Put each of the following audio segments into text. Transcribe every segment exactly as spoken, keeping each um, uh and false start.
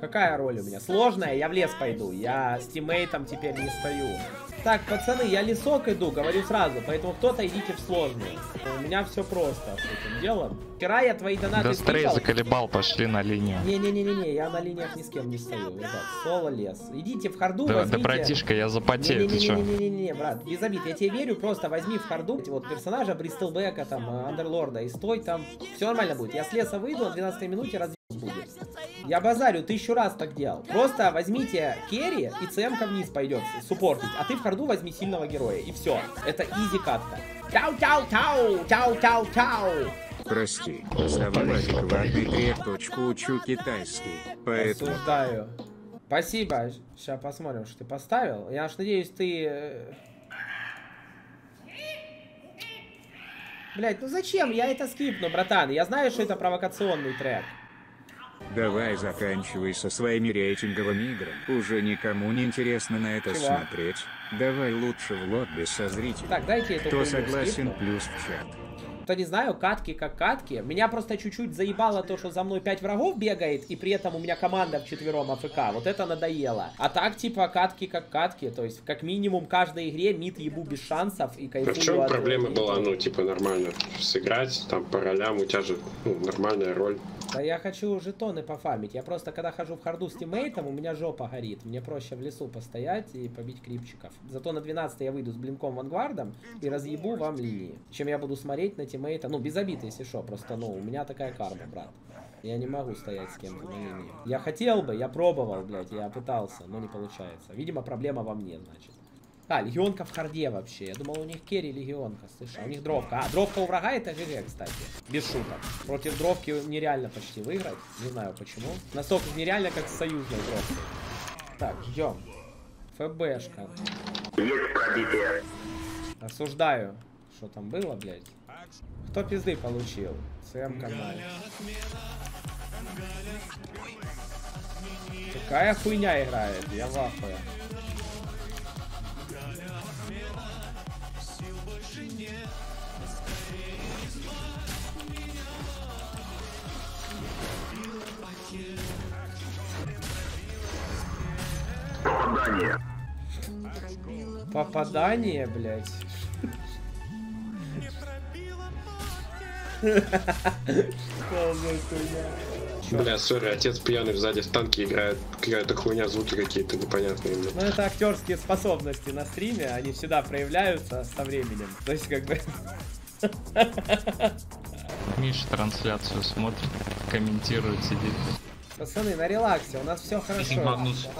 Какая роль у меня? Сложная, я в лес пойду. Я с тиммейтом теперь не стою. Так, пацаны, я лесок иду, говорю сразу. Поэтому кто-то идите в сложную. У меня все просто с этим делом. Вчера я твои донаты Да стрей заколебал, пошли на линию. Не-не-не-не, я на линиях ни с кем не стою, ребят. Соло лес. Идите в харду, да, возьмите... Да, братишка, я запотею, ты чё? Не-не-не, брат, без обид, я тебе верю, просто возьми в харду эти вот персонажа Бристлбека, там, Андерлорда, и стой там. Все нормально будет. Я с леса выйду, на двенадцатой минуте разъеб будет. Я базарю, тысячу раз так делал. Просто возьмите керри, и ЦМ-ка вниз пойдет суппортить, а ты в харду возьми сильного героя, и все. Это изи катка. Тау-тау-тау, тау-тау-тау. Прости, поставил адекватный трек, точку учу китайский, поэтому... Осуждаю. Спасибо. Сейчас посмотрим, что ты поставил. Я аж надеюсь, ты... Блять, ну зачем? Я это скипну, братан. Я знаю, что это провокационный трек. Давай заканчивай со своими рейтинговыми играми. Уже никому не интересно на это Чего? смотреть. Давай лучше в лобби со зрителями. Так, дайте эту Кто хуйню согласен, скипну. плюс в чат. То не знаю, катки как катки. Меня просто чуть-чуть заебало то, что за мной пять врагов бегает, и при этом у меня команда вчетвером АФК. Вот это надоело. А так, типа, катки как катки. То есть, как минимум, в каждой игре мид ебу без шансов и кайфую. А в чем от... проблема была, ну, типа, нормально сыграть, там, по ролям, у тебя же, ну, нормальная роль. Да я хочу жетоны пофармить. Я просто, когда хожу в харду с тиммейтом, у меня жопа горит. Мне проще в лесу постоять и побить крипчиков. Зато на двенадцатой я выйду с блинком вангвардом и разъебу вам линии. Чем я буду смотреть на тиммейта. Ну, без обид, если что. Просто, ну, у меня такая карма, брат. Я не могу стоять с кем-то на линии. Я хотел бы, я пробовал, блядь, я пытался, но не получается. Видимо, проблема во мне, значит. А, легионка в харде вообще. Я думал, у них керри легионка, слышь, а у них дровка. А, дровка у врага это ГГ, кстати. Без шуток. Против дровки нереально почти выиграть. Не знаю почему. Настолько нереально, как с союзной дровкой. Так, ждем. ФБшка. Осуждаю. Что там было, блядь? Кто пизды получил? ЦМ-канал. Какая хуйня играет? Я в ахуе. Попадание. Попадание, блядь. Бля, сори, отец пьяный сзади в танке играет, какая-то хуйня, звуки какие-то непонятные. Ну это актерские способности на стриме, они всегда проявляются со временем. То есть как бы... Миша трансляцию смотрит, комментирует, сидит. Пацаны, на релаксе, у нас все хорошо.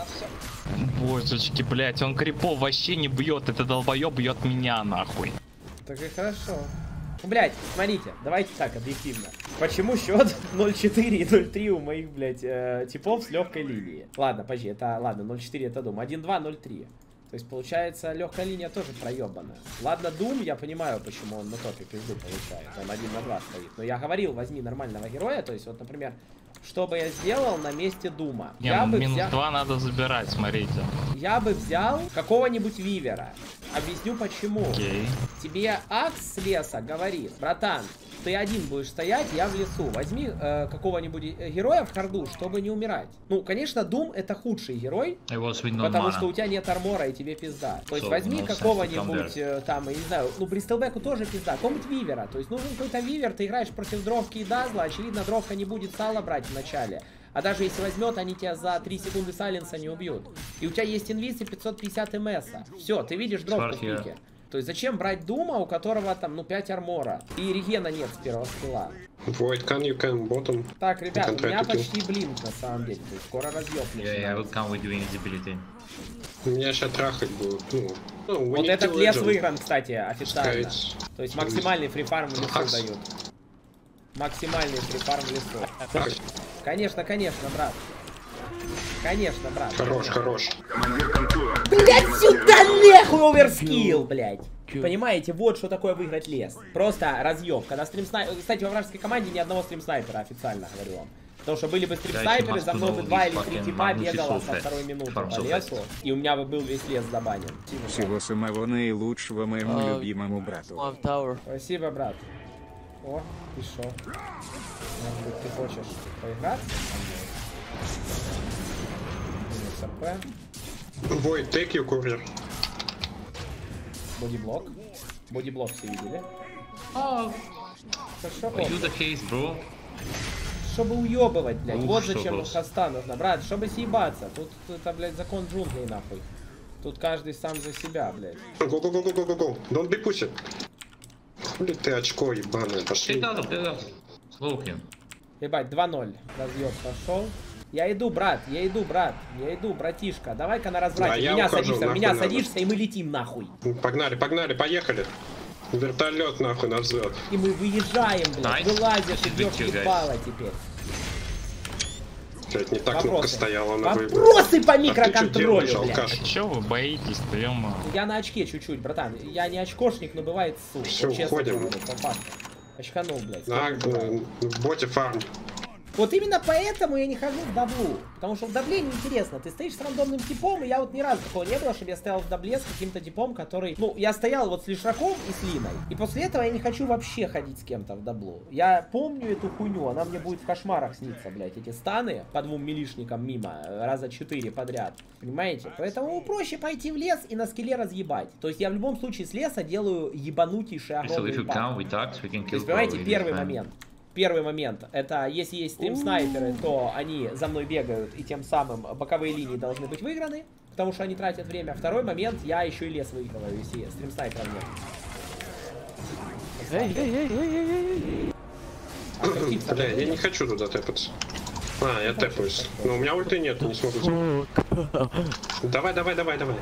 Божечки, блять, он крипов вообще не бьет, это долбоеб бьет меня нахуй. Так и хорошо. Блять, смотрите, давайте так, объективно. Почему счет ноль четыре и ноль три у моих, блять, э, типов с легкой линии? Ладно, подожди, это, ладно, ноль четыре это Doom. один два ноль три. То есть, получается, легкая линия тоже проебанная. Ладно, Doom, я понимаю, почему он на топе пизду получает. Он один на два стоит. Но я говорил, возьми нормального героя. То есть, вот, например, что бы я сделал на месте Дума? Не, я бы минус взял... два надо забирать, смотрите. Я бы взял какого-нибудь Вивера. Объясню почему. Okay. Тебе Акс с леса говорит: братан, ты один будешь стоять, я в лесу. Возьми э, какого-нибудь героя в харду, чтобы не умирать. Ну, конечно, Doom это худший герой, потому что у тебя нет армора и тебе пизда. То есть so, возьми no какого-нибудь э, там, я не знаю, ну, Бристлбеку тоже пизда, какого-нибудь Вивера. То есть нужен какой-то Вивер, ты играешь против дровки и дазла, очевидно, дровка не будет сало брать в начале. А даже если возьмет, они тебя за три секунды сайленса не убьют. И у тебя есть инвиз и пятьсот пятьдесят МС. Все, ты видишь дровку в пике. То есть зачем брать Дума, у которого там, ну, пять армора. И регена нет с первого скилла. Void can you can bottom. Так, ребят, у меня почти блинк на самом деле. То есть скоро разъеб. Yeah, yeah, I will come with you invisibility. Меня сейчас трахать будут. Ну, ну, вот этот лес выигран, кстати, официально. Сказать. То есть максимальный фрифарм в лесу дают. Максимальный фрифарм в лесу. Конечно, конечно, брат. Конечно, брат. Хорош, хорош. Блять, сюда нахуй оверскилл, блять. Понимаете, вот что такое выиграть лес. Просто разъеб. Когда стрим снайпер... Кстати, во вражеской команде ни одного стрим снайпера, официально говорю вам. Потому что были бы стрим снайперы, за мной бы два или три типа бегало со второй минуты по лесу. И у меня бы был весь лес забанен. Всего самого наилучшего моему uh, любимому брату. Спасибо, брат. О, и шо? Может быть, ты хочешь поиграться со мной? такое. Void, take you, courier. Бодиблок. Бодиблок все видели. Oh, Хорошо. are you the case, bro? Чтобы уебывать, блядь. Ух, Вот что зачем босс. хоста нужно, брат, чтобы съебаться. Тут это, блядь, закон джунглей, нахуй. Тут каждый сам за себя, блядь. Go, go, go, go, go, go, go. Don't be pussy. Хули ты очко ебаное, пошли. Take out, take out. Slow him. Ебать, два ноль. Разъеб пошел. Я иду, брат, я иду, брат, я иду, братишка. Давай-ка на разврате. Да, я меня ухожу, садишься, нахуй меня надо. садишься, и мы летим нахуй. Погнали, погнали, поехали. Вертолет нахуй на взлет. И мы выезжаем, блядь. Nice. Вылазишь, This is идешь big, guys. ебало теперь. Блять, не так кнопка Вопросы. стояла на выбор. Вопросы по А ты чё микроконтролю, делаешь, блядь. алкаш? Че вы боитесь-то, ё-моё? Я на очке чуть-чуть, братан. Я не очкошник, но бывает суд. Всё, Вот честно уходим. говорю, по факту. Очканул, блядь. А, сколько бывает. э, в боте фарм. Вот именно поэтому я не хожу в даблу. Потому что в дабле неинтересно. Ты стоишь с рандомным типом, и я вот ни разу такого не было, чтобы я стоял в дабле с каким-то типом, который... Ну, я стоял вот с Лишраком и с Линой. И после этого я не хочу вообще ходить с кем-то в даблу. Я помню эту хуйню, она мне будет в кошмарах сниться, блядь. Эти станы по двум милишникам мимо, раза четыре подряд. Понимаете? Поэтому проще пойти в лес и на скилле разъебать. То есть я в любом случае с леса делаю ебанутейший So if огромный you пак. come with axe, we can То kill есть, понимаете, probably первый this man. момент. Первый момент, это если есть стрим-снайперы, то они за мной бегают, и тем самым боковые линии должны быть выиграны, потому что они тратят время. Второй момент, я еще и лес выигрываю, если стрим-снайперов нет. А, каких Бля, я не нет? хочу туда тэпаться. А, я тэпаюсь. Но у меня ульты нет, не смогу сделать. Давай, давай, давай, давай.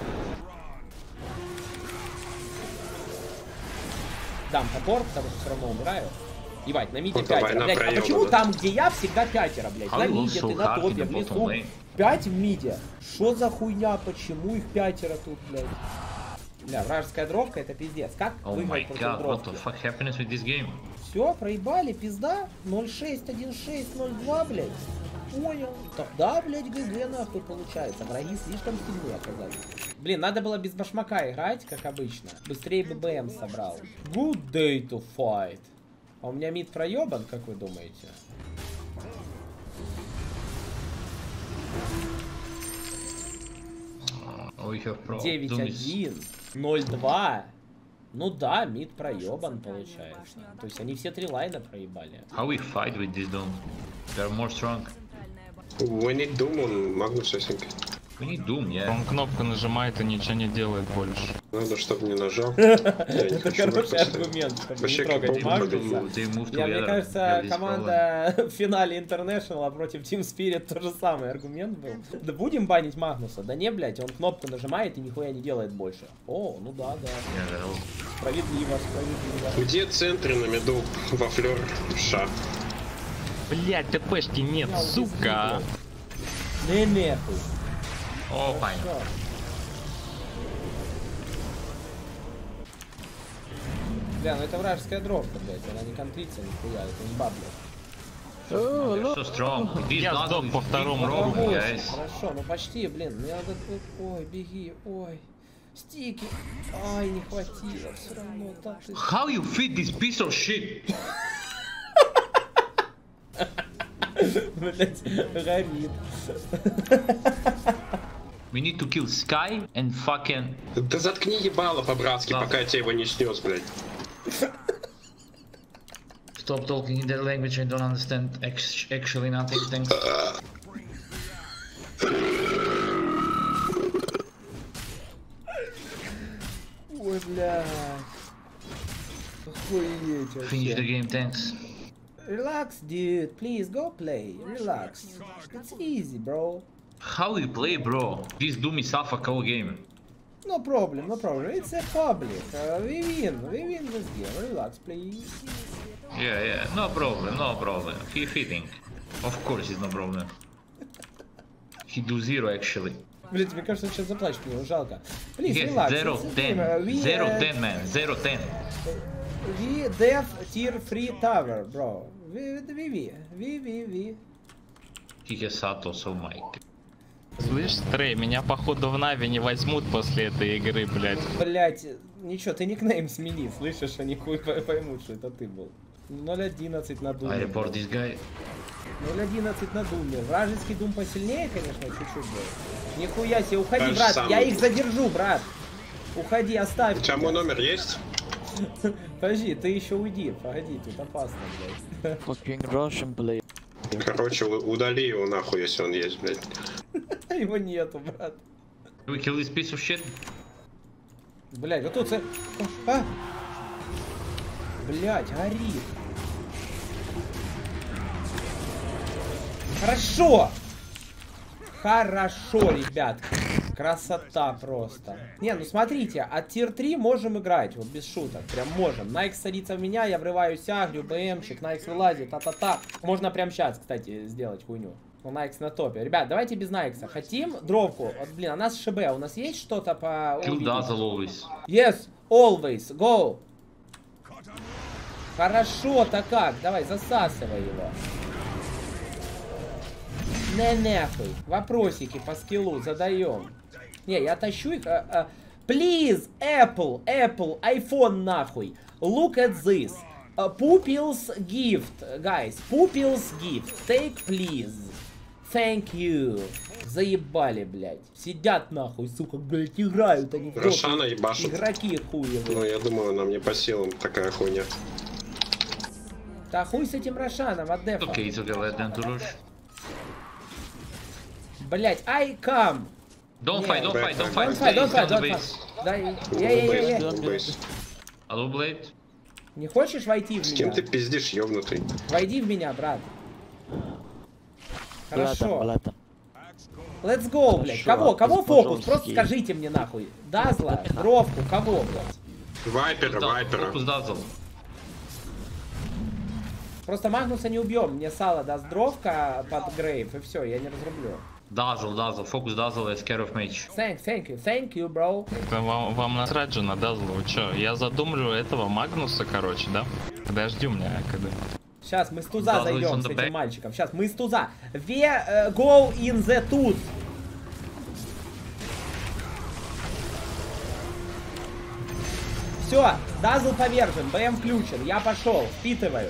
Дам топор, потому что все равно умираю. Ебать, на миде Ну, давай, пятеро, на блядь. А проёбы, почему да. там, где я, всегда пятеро, блядь? How На you миде, so ты на hard in топе, the в bottom лесу. lane? Пять в миде. Что за хуйня? Почему их пятеро тут, блядь? Бля, вражеская дровка, это пиздец. Как Oh выиграть my против god, what дровки? the fuck happens with this game? Все, проебали, пизда. ноль шесть, один шесть, ноль два, блядь. Понял. Тогда, блядь, ГГ нахуй получается. Враги слишком сильные оказались. Блин, надо было без башмака играть, как обычно. Быстрее бы БМ собрал. Good day to fight. А у меня мид проебан, как вы думаете? Oh, we have pro. девять Doom is- один, ноль два. Ну да, мид проебан получается. То есть они все три лайна проебали. How we fight with this Doom? They're more strong. We need Doom on Magnus, I think. We need Doom, yeah. Он кнопку нажимает и ничего не делает больше. Надо, чтобы не нажал. Я не Это хочу хороший выпустить. аргумент, чтобы не Вообще, трогать кипом Магнуса. победил. They move Я, мне together. кажется, Yeah, this команда в финале International против Team Spirit тоже самый аргумент был. Да будем банить Магнуса? Да не, блядь, он кнопку нажимает и нихуя не делает больше. О, ну да, да. problem. Yeah, they're Справедливо, справедливо. Где центры на меду во флёр ша? Блять, ТПшки нет, сука! Не нехуй. all... Oh, fine. Всё. Бля, ну это вражеская дровка, блядь, она не контрится нихуя, это не бабля. They're so strong. This Я Doom сдох is по big второму problem, кругу. guys. Хорошо, ну почти, блин, мне надо... Ой, беги, ой. Стики. Ай, не хватило, все равно, да ты... How you fit this piece of shit? Блять, горит. We need to kill Sky and fucking... Да заткни ебало по-братски, Да. пока я тебя его не снес, блядь. Stop talking in that language, I don't understand ex actually nothing, thanks. Ой, блядь. Охуеть Finish the вообще. game, thanks. Relax, dude. Please go play. Relax. It's easy, bro. How you play, bro? This Doom is alpha call game. No problem, no problem. It's a public. Uh, we win. We win this game. Relax, please. Yeah, yeah, no problem, no problem. He fitting. Of course, it's no problem. He do zero actually. Блин, мне кажется, он сейчас заплачет, мне его жалко. Please, Yes, relax. zero it's a ten, game. Uh, we, zero uh, ten, man, zero ten. We dev tier three tower, bro. We, we, we, we, we, we. He has Sato, so my. Слышь, Стрей, меня походу в Нави не возьмут после этой игры, блять. Блять, ничего, ты никнейм смени, слышишь, они хуй по- поймут, что это ты был. ноль одиннадцать на I думе. report this guy. ноль одиннадцать на думе. Вражеский дум посильнее, конечно, чуть-чуть был. Нихуя себе, уходи, Так же брат, самое. я их задержу, брат. Уходи, оставь. У тебя мой номер есть? Подожди, ты еще уйди, погоди, тут опасно, блядь. Fucking Russian, блядь. Короче, у- удали его нахуй, если он есть, блядь. Его нету, брат. Do we kill this piece of shit? Блядь, вот тут... ц- А! Блядь, горит. Хорошо! Хорошо, ребят. Красота просто. Не, ну смотрите, от тир три можем играть, вот без шуток. Прям можем. Найкс садится в меня, я врываюсь агрю, БМчик, Найкс вылазит, та-та-та. Можно прям сейчас, кстати, сделать хуйню. Ну, Найкс на топе. Ребят, давайте без Найкса. Хотим дровку? Вот, блин, а нас ШБ. У нас есть что-то по... Kill Dazzle always. Yes, always, go. Хорошо-то как? Давай, засасывай его. Не нахуй. Вопросики по скиллу задаем. Не, я тащу их. А, а. Please, Apple, Apple, iPhone нахуй. Look at this. Uh, Pupils gift, guys. Pupils gift. Take, please. Thank you. Заебали, блядь. Сидят нахуй, сука, блядь, играют они. в доту. Рошана ебашит. Игроки хуевые. Ну, я думаю, нам не по силам такая хуйня. Да хуй с этим Рошаном, от дефа. Okay, it's okay, let them to rush. Блять, I come. Don't Yeah. fight, don't fight, don't fight. Don't fight, don't Stay fight, on the don't base. fight. Да, я, я, я, я. Лоу бейс. Hello, Blade. Не хочешь войти в С кем меня? ты пиздишь, ёбнутый? Войди в меня, брат. Блатом, Хорошо. блатом. Let's go, блядь. Хорошо, Кого? Кого пожалуйста. фокус? Просто скажите мне нахуй. Дазла, дровку, кого, блядь? Вайпера, вайпера. Focus Dazzle. Просто Магнуса не убьем. Мне сало даст дровка под грейв, и все, я не разрублю. Dazzle, Dazzle. Focus Dazzle as care of mage. Thank, thank you, thank you, bro. Вам, вам насрать же на Дазла, вы чё? Я задумлю этого Магнуса, короче, да? Подожди у меня, когда... Сейчас мы с туза Dazzle is зайдем on с the этим back. мальчиком. Сейчас мы с туза. We uh, go in the tooth. Все, Дазл повержен, БМ включен. Я пошел, впитываю.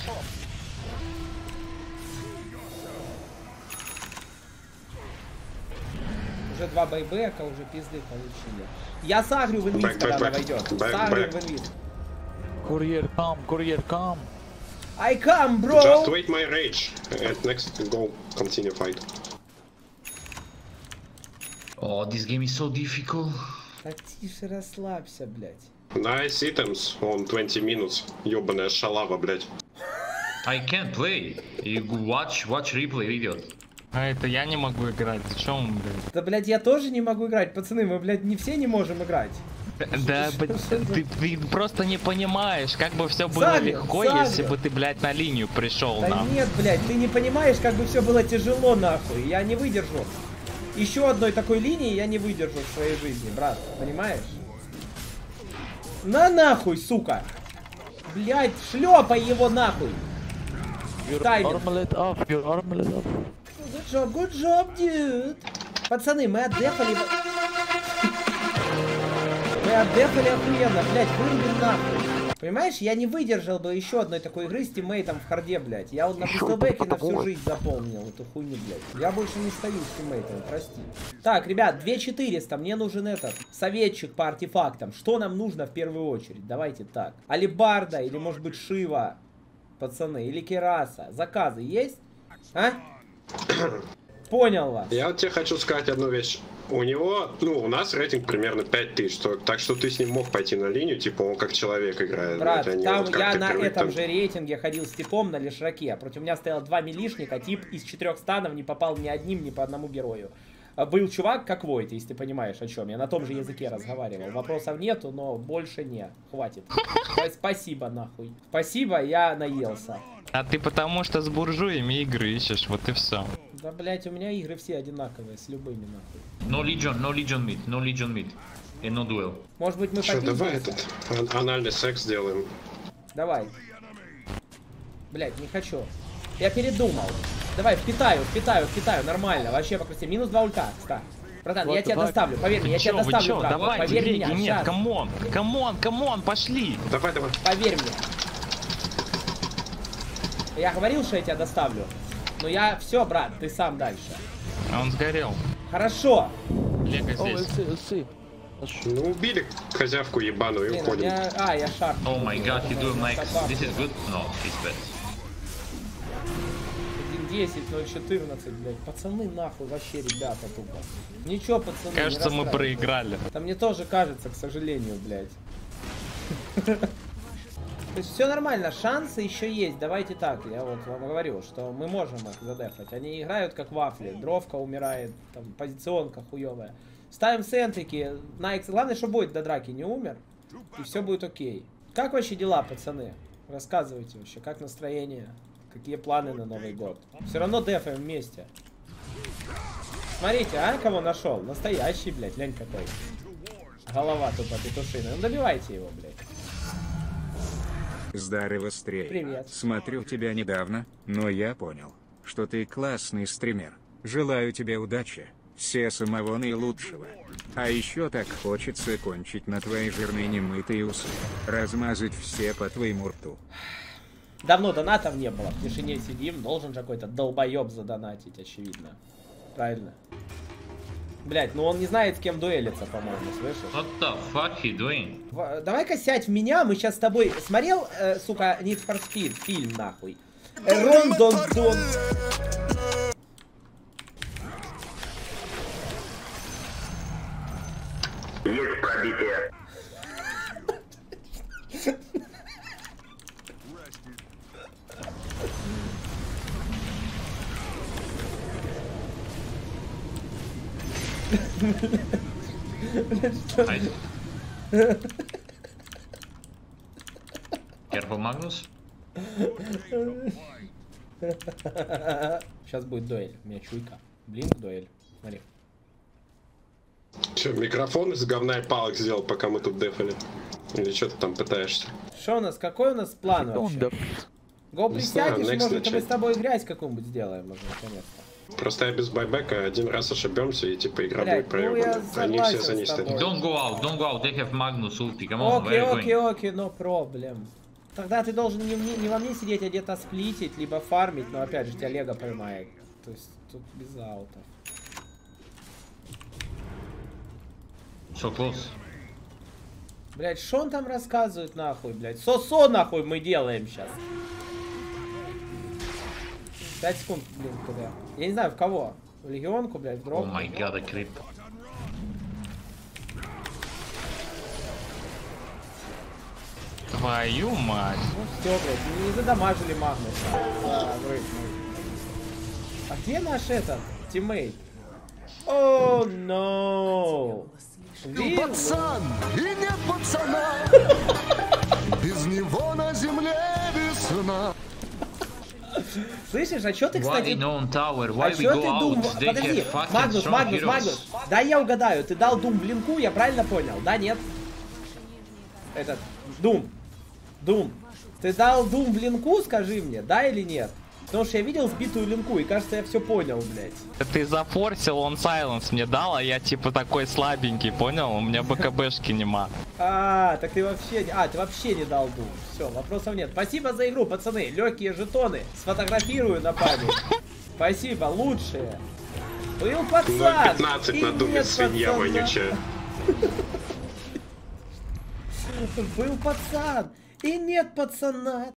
Уже два байбека, уже пизды получили. Я сагрю в инвиз, Бэк, когда бэк, она бэк. войдет. Бэк, Сагрю бэк. в инвиз. Courier come, courier come. I come, bro! Just wait my rage. And next, go continue fight. Oh, this game is so difficult. Так тише, расслабься, блядь. Nice items on twenty minutes. Ёбаная шалава, блядь. I can't play. You watch, watch replay, idiot. А это я не могу играть, в чем, блядь? Да, блядь, я тоже не могу играть, пацаны, мы, блядь, не все не можем играть. Да, блядь, ты, ты просто не понимаешь, как бы все было Сагрю, легко, сагрю. если бы ты, блядь, на линию пришел Да нам. нет, блядь, ты не понимаешь, как бы все было тяжело, нахуй. Я не выдержу. Еще одной такой линии я не выдержу в своей жизни, брат, понимаешь? На нахуй, сука! Блядь, шлепай его нахуй! Your Таймер. armlet up, your armlet up. Good job, good job, dude! Пацаны, мы отдефали... Мы отдефали охуенно, блядь, вырубим нахуй. Понимаешь, я не выдержал бы еще одной такой игры с тиммейтом в харде, блядь. Я вот на пистолбеке на всю жизнь запомнил эту хуйню, блядь. Я больше не стою с тиммейтом, прости. Так, ребят, две тысячи четыреста, мне нужен этот советчик по артефактам. Что нам нужно в первую очередь? Давайте так. Алибарда или, может быть, Шива, пацаны, или Кераса. Заказы есть? А? Понял вас. Я вот тебе хочу сказать одну вещь. У него, ну, у нас рейтинг примерно пять тысяч, то- так что ты с ним мог пойти на линию, типа он как человек играет. Брат, это не там вот как я ты на привык, этом там. же рейтинге ходил с типом на лишраке. Против меня стояло два милишника, тип из четырех станов не попал ни одним, ни по одному герою. А был чувак, как Войт, если ты понимаешь, о чем. Я на том же языке разговаривал. Вопросов нету, но больше не. Хватит. Спа- Спасибо, нахуй. Спасибо, я наелся. А ты потому что с буржуями игры ищешь, вот и все. Да, блять, у меня игры все одинаковые, с любыми, нахуй. No Legion, no Legion mid, no Legion mid. And no duel. Может быть, мы Что, давай попиздимся? этот ан- анальный секс сделаем. Давай. Блять, не хочу. Я передумал. Давай, впитаю, впитаю, впитаю, нормально. Вообще по красоте. Минус два ульта, ста. Братан, я Вот, тебя давай. доставлю, поверь мне, я Вы тебя чё, вы доставлю, чё, брат. давайте, Поверь Греги, меня, нет, щас. камон, камон, камон, пошли. Давай, давай. Поверь мне. Я говорил, что я тебя доставлю. Ну я все, брат, ты сам дальше. А он сгорел. Хорошо. Лего Oh, здесь. let's see, let's see. Let's shoot. Ну, убили козявку ебаную и Блин, у уходим. меня... А, я шар. Oh my god, he do max. This is good? No, he's bad. один десять, ноль четырнадцать, блядь. Пацаны, нахуй, вообще, ребята, тупо. Ничего, пацаны, не Кажется, мы расстраивайтесь. проиграли. Да мне тоже кажется, к сожалению, блядь. То есть все нормально, шансы еще есть. Давайте так, я вот вам говорю, что мы можем их задефать. Они играют как вафли. Дровка умирает, там позиционка хуевая. Ставим сентрики. На X. Главное, что будет до драки не умер. И все будет окей. Как вообще дела, пацаны? Рассказывайте вообще, как настроение? Какие планы на Новый год? Все равно дефаем вместе. Смотрите, а кого нашел? Настоящий, блядь, лень какой. Голова тупо петушиная. Ну добивайте его, блядь. Здорово, Стрей. Привет. Смотрю тебя недавно, но я понял, что ты классный стример. Желаю тебе удачи, все самого наилучшего. А еще так хочется кончить на твои жирные немытые усы. Размазать все по твоему рту. Давно донатов не было, в тишине сидим, должен же какой-то долбоеб задонатить, очевидно. Правильно. Блять, ну он не знает, с кем дуэлиться, по-моему, слышишь? What the fuck he doing? В- Давай-ка сядь в меня, мы сейчас с тобой... Смотрел, э, сука, Need for Speed, фильм, нахуй? Рон Дон Дон. Есть пробитие. Hide. Careful, Magnus. Сейчас будет дуэль, у меня чуйка. Блинк, дуэль. Смотри. Че, микрофон из говна и палок сделал, пока мы тут дефали? Или что ты там пытаешься? Что у нас, какой у нас план Don't вообще? def. Го Не знаю, присядешь, next может, мы начать. с тобой грязь какую-нибудь сделаем, уже, наконец-то. Просто я без байбека один раз ошибемся и типа игра Блядь, будет ну я проебана. Они все согласен за ней с стоят. тобой. Don't go out, don't go out. They have Magnus ulti. Come on, Окей, where are you окей, going? окей, no problem. Тогда ты должен не, мне- не во мне сидеть, а где-то сплитить, либо фармить, но опять же тебя Лего поймает. То есть тут без аутов. So close. Блять, что он там рассказывает нахуй, блять? Сосо нахуй мы делаем сейчас. пять секунд, блин, туда. Я не знаю, в кого. В легионку, блядь, в Oh дроп. my god, a creep. Твою мать. Ну все, блядь, не задамажили Магнуса. Да, врыв. А где наш этот тиммейт? О, но. Пацан, и нет пацана, без него на земле весна. Слышишь, а чё ты, Why кстати... in on tower? А Why we чё go ты дум... out? They Подожди, have fucking Магнус, strong Магнус, heroes. Магнус. Да, я угадаю, ты дал Дум блинку, я правильно понял? Да, нет? Этот, Дум. Дум. Ты дал Дум блинку, скажи мне, да или нет? Потому что я видел сбитую линку, и кажется, я все понял, блядь. Ты зафорсил, он сайленс мне дал, а я типа такой слабенький, понял? У меня БКБшки нема. А, так ты вообще... не- А, ты вообще не дал Дум. Все, вопросов нет. Спасибо за игру, пацаны. Легкие жетоны. Сфотографирую на память. Спасибо, лучшие. Был пацан. ноль пятнадцать и на думе, нет свинья пацана. вонючая. Был пацан. И нет пацана.